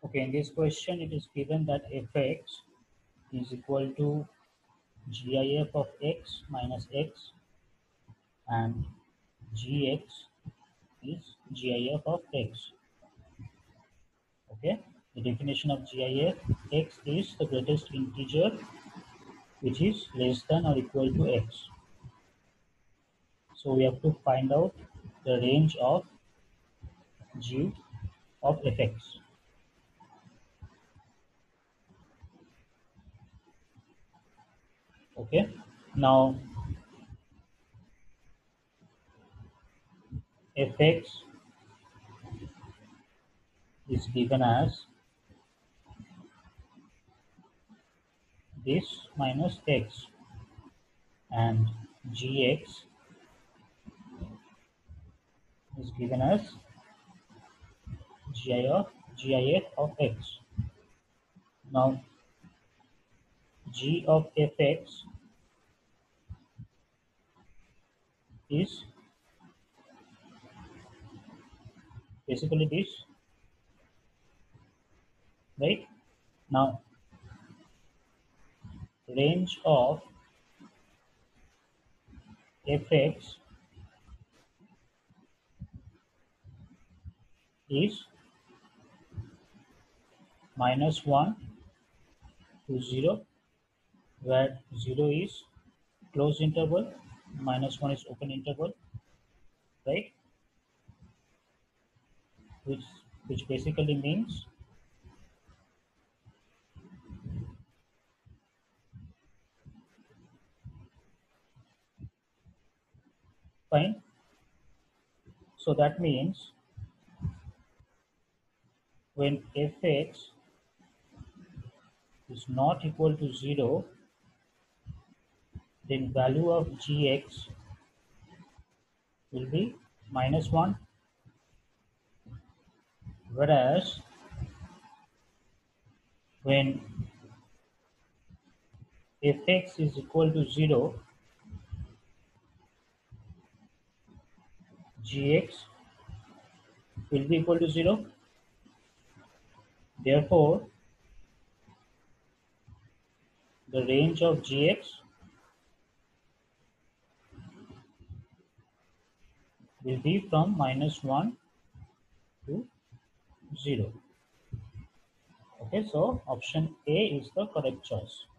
Okay, in this question it is given that fx is equal to gif of x minus x and gx is gif of x. Okay, the definition of gif: x is the greatest integer which is less than or equal to x. So we have to find out the range of g of fx. Okay, now fx is given as this minus x, and gx is given as gif of x. Now g of fx is basically this, right? Now range of fx is -1 to 0, where 0 is closed interval, -1 is open interval, right? Which basically means fine. So that means when fx is not equal to 0, then value of gx will be -1, whereas when fx is equal to 0, gx will be equal to 0. Therefore, the range of gx will be from -1 to 0. Okay, so option A is the correct choice.